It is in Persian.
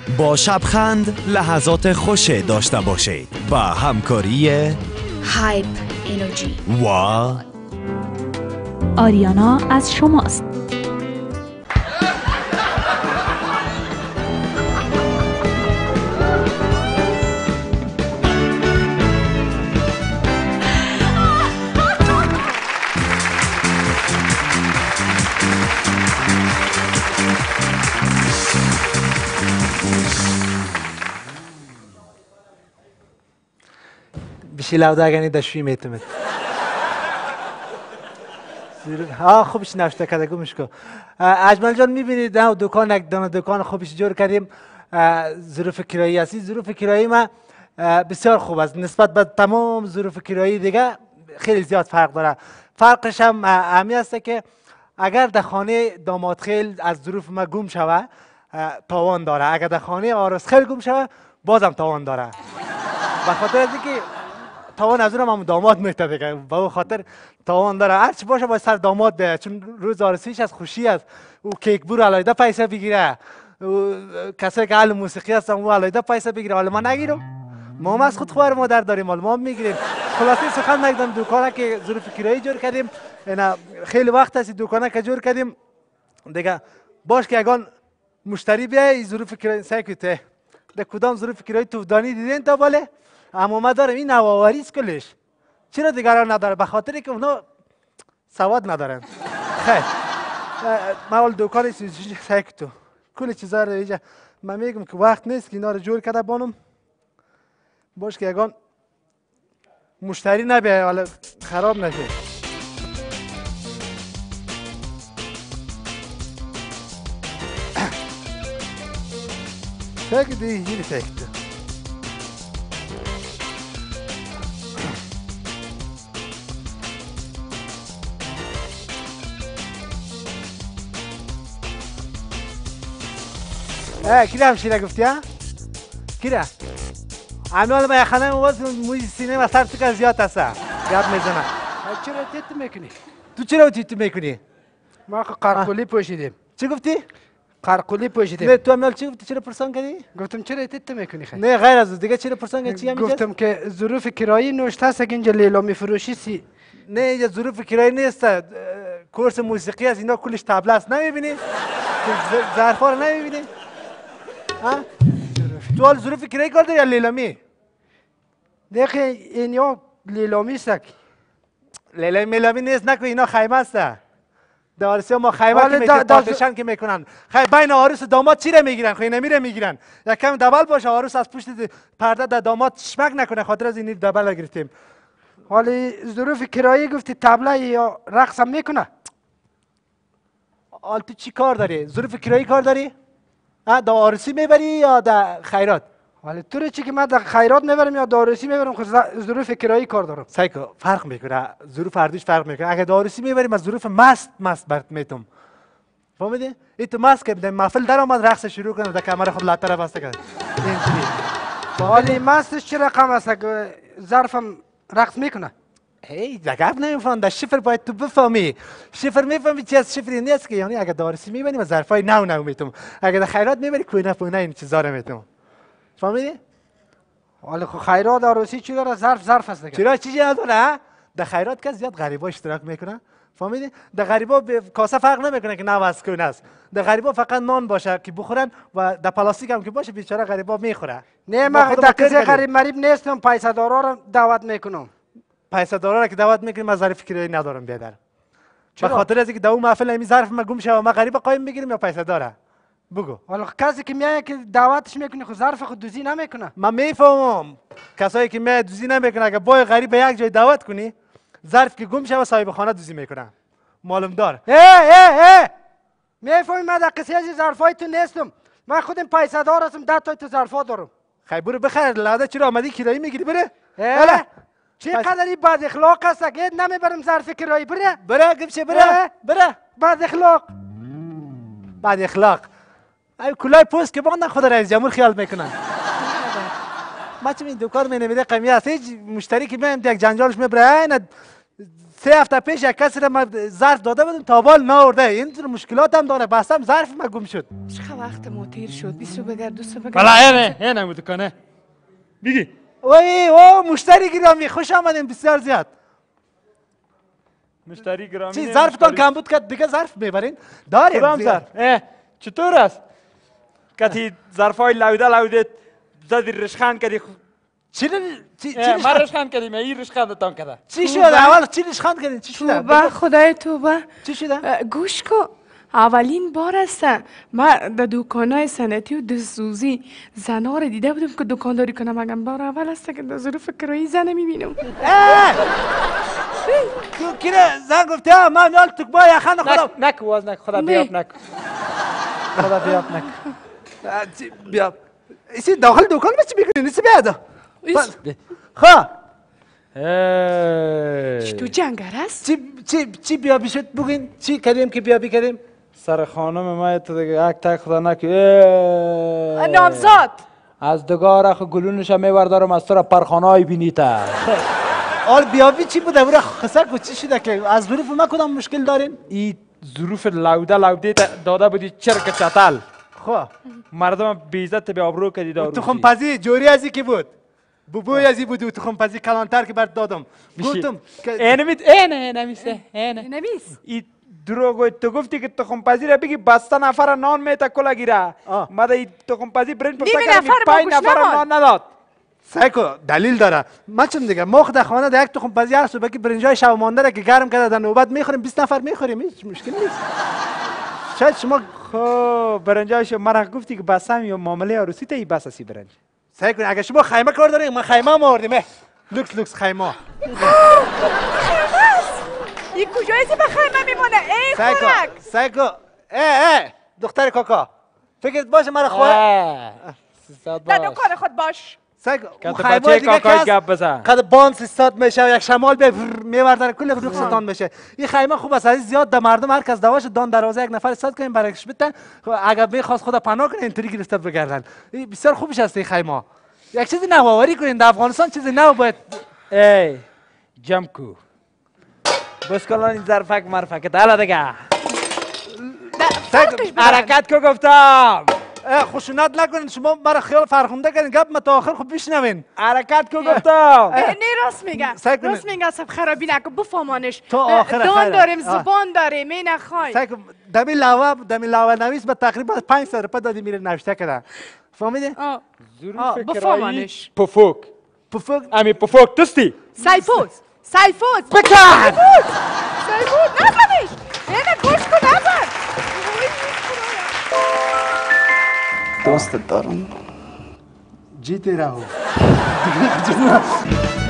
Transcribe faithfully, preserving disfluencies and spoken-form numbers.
با شبخند لحظات خوش داشته باشید با همکاری هایپ انرژی و آریانا از شماست. بشی لوداگنی دشوی میتمد ها خوبش نشته کرده گمش کو. اجمل جان میبینید نه دکان یک دانه دکان خوبش جور کردیم. ظروف کرایی هستی. ظروف کرایی ما بسیار خوب است نسبت به تمام ظروف کرایی دیگه خیلی زیاد فرق داره. فرقش هم همی است که اگر در خانه داماد خیل از ظروف ما گم شوه تاوان داره، اگر در خانه عروس خیل گم شوه بازم تاوان داره. به خاطر از اینکه تاوان از اونم هم داماد میته دیگه، به اون خاطر تاوان داره. هر چی باشه باید سر داماد بیاید، چون روز عروسیش از خوشی است. او کیک بور علاوه پیسه بگیره، کسایی که اهل موسیقی هستن او علاوه پیسه بگیره. حالا ما نگیرم، ما هم از خود خواهر مادر داریم، حالا ما هم میگیریم. خلاصه سخن نگدم، دکانه که ظروف کرایی جور کردیم، اینا خیلی وقت است دکانه که جور کردیم دیگه. باش که اگان مشتری بیای ظروف کرایی سکوته در کدام ظروف کرایی توفدانی دیدین تا باله؟ اما ما دارم این نوآوری است کلش. چرا دیگران نداره؟ به خاطر که اونا سواد ندارن. خیر ما اول دکان سکتو کل چیزا رو اینجا من میگم که وقت نیست که اینا رو جور کرده بانم. باش که اگان مشتری نبیه حالا خراب نشه. سکت دی هیلی سکتو اه کی همشیره گفتی ها؟ کی را؟ امیال ما یخنه موز موی سینه و سر تو که زیاد هسته گپ میزنه. چرا تیت میکنی؟ تو چرا تیت میکنی؟ ما قرقلی پوشیدیم. چی گفتی؟ قرقلی پوشیدیم. نه تو امیال چی گفتی؟ چرا پرسان کردی؟ گفتم چرا تیت میکنی خیلی؟ نه غیر از دیگه چرا پرسان کردی؟ چی هم گفتم که ظروف کرایی نوشته است که اینجا لیلا میفروشی سی. نه اینجا ظروف کرایی نیست، کورس موسیقی است، اینا کلش طبله است. نمیبینی؟ ظرفا رو نمیبینی؟ ها؟ تو حال ظروف کرایی کار داری یا لیلامی؟ دیگه اینیا لیلامی است. لیلامی میلامی نیست، نکن اینا خیمه است. در عروسی ما خیمه که میکنن پارتیشن که میکنن. خیلی بین عروس و داماد چی رو میگیرن؟ خیلی نمیره میگیرن. یکم دبل باشه عروس از پشت پرده در داماد شمک نکنه، خاطر از این دبل گرفتیم. حالا ظروف کرایی گفتی طبله یا رقص هم میکنه؟ حال تو چی کار داری؟ ظروف کرایی کار داری؟ ها در عروسی میبری یا در خیرات؟ حالا تو رو چی که من در خیرات میبرم یا در عروسی میبرم خود ظروف کرایی کار دارم. سایکو فرق میکنه، ظروف هر دوش فرق میکنه. اگه در عروسی میبری من ظروف مست مست برات میتم. فهمیدی؟ این تو مست که در محفل در آمد رقص شروع کنه در کمر خود لاتر بسته کرد. اینجوری. حالا مستش چه رقم است که ظرفم رقص میکنه؟ هی دقیق نمیفهم، در شفر باید تو بفهمی. شفر میفهمی چی از شفری نیست که یعنی اگه در عروسی میبری من ظرفای نو نو میتم. اگه در خیرات میبری کوینه پوینه این چیزا رو میتم. فهمیدی؟ حالا خو خیرات عروسی چی داره؟ ظرف ظرف است دیگه. چرا چیزی نداره؟ در خیرات که زیاد غریبا اشتراک میکنن. فهمیدی؟ در غریبا کاسه فرق نمیکنه که نه واسکون است. در غریبا فقط نان باشه که بخورن و در پلاستیک هم که باشه بیچاره غریبا میخوره. نه من در کسی غریب مریب نیستم، پیسه دارا رو دعوت میکنم. پیسه دارا رو که دعوت میکنیم از ظرف کرایی ندارم بیادر. به خاطر از اینکه در اون محفل همین ظرف ما گم شه و ما غریبا قایم بگیریم یا پیسه داره. بگو. حالا کسی که میاد که دعوتش میکنه خود ظرف خود دوزی نمیکنه. من میفهمم کسایی که میاد دوزی نمیکنه، اگه بای غریب به یک جای دعوت کنی ظرف که گم شه و صاحب خانه دوزی میکنه. معلوم دار. ای ای ای میفهمی من در قصه از ظرفای تو نیستم. من خودم پیسه دار هستم، ده تا تو ظرفا دارم. خیلی برو بخیر لاده چرا آمدی کرایی میگیری بره؟ اه چقدر بد اخلاق است که نمیبرم ظرف کرایی. بره بره گم شه بره بره. بد اخلاق بد اخلاق. ای کلای پوست که باندن خود رئیس جمهور خیال میکنن. ما چه این دکان می نمیده قمیه است، هیچ مشتری که میام یک جنجالش میبره نه سه هفته پیش یک کسی را من ظرف داده بودم تا بال نآورده. این جور مشکلات هم داره. بستم ظرف ما گم شد. چقدر وقت ما تیر شد. بیست رو بگر دوست رو بگر. بله اینه اینه دکانه. بگی. وای او مشتری گرامی خوش آمدین بسیار زیاد. مشتری گرامی. چی ظرفتان کم بود که دیگه ظرف میبرین؟ داریم. کدام ظرف؟ اه چطور است؟ کتی ظرفای لوده لوده زدی رشخند کردی. چی چی ما رشخند کردیم این رشخندتان کرده. چی شد اول چی رشخند کردین؟ چی شده؟ توبه خدای توبه. چی شده؟ گوش کن. اولین بار است ما در دکانای صنعتی و دستسوزی زنا رو دیده بودم که دکانداری کنم. مگم بار اول است که در ظروف کرایی زن میبینم. کی زن گفته ها من میال تو با یخند خدا نک واز نک خدا بیاب نک خدا بیاب نک بیاب ایسی داخل دکان با چی میکنین؟ ایسی بیاده خواه تو جنگر است؟ چی چی چی بیابی شد بگین؟ چی کردیم که بیابی کردیم؟ سر خانم ما تو دیگه یک تک خدا نکی. نامزاد از دگاه رخ گلونش هم میوردارم از تو را پرخانه‌ای بینیتا. آل بیابی چی بوده؟ برای خسر کو چی شده که از ظروف ما کدام مشکل دارین؟ این ظروف لوده لوده داده بودی چرک چتل. خواه مردم بیزت به آبرو کردی دارو. تخم پزی جوری ازی کی بود؟ بوبوی ازی بود تخم پزی کلانتر که برات دادم. گفتم اینه میت اینه اینه میسه اینه. نمیس. ای دروغ تو گفتی که تخم پزی را بگی بسته نفر نان میتا کلا گیره. ما این تخم پزی برنج پسته کردم پنج نفر نان نداد. سایکو دلیل داره. ما چون دیگه ما خود خانه در یک تخم پزی هر صبح که برنجای شب مانده را که گرم کرده در نوبت میخوریم بیست نفر میخوریم هیچ مشکل نیست. شاید شما خب برنجایش مرا گفتی که بسام یا معامله عروسی تا ای بس اسی برنج. سعی کن اگه شما خیمه کار دارین ما خیمه ما آوردیم. لوکس لوکس خیمه. این کجایی به خیمه میمونه؟ ای خورک. سعی کن ای ای دختر کاکا فکرت باشه مرا خواه. در دکان خود باش. سگ بچه کاکای گپ بزن. قد بانس استاد میشه و یک شمال به میوردن کل رخصتان میشه. این خیمه خوب است زیاد در مردم هر کس دواش دان دروازه یک نفر استاد کنیم برایش بدن اگر میخواست خدا پناه کنه اینطوری گرفته بگردن. این بسیار خوبش است این خیمه. یک چیزی نوآوری کنین در افغانستان چیزی نو باید. ای جمکو بس کلان این ظرفک مرفک دالا دیگه. حرکت کو گفتم. خشونت نکنین شما مرا خیال فرخونده کردین گپ ما تا آخر خوب بشنوین. حرکت کو گفتم. نه راست میگه. راست میگه سب خرابی نکن بفهمانش. تو آخر دان داریم زبان داریم می نخواین. سعی کن دمی لاوا دمی لاوا نویس به تقریبا پنج سال روپیه دادی میره نوشته کرده. فهمیدی؟ ظروف بفهمانش. پفوک. پفوک. امی پفوک تستی. سایفوز. سایفوز. بکن. سایفوز نکنیش. اینه گوش کن نبر. دوستت دارم. جیتی راهو.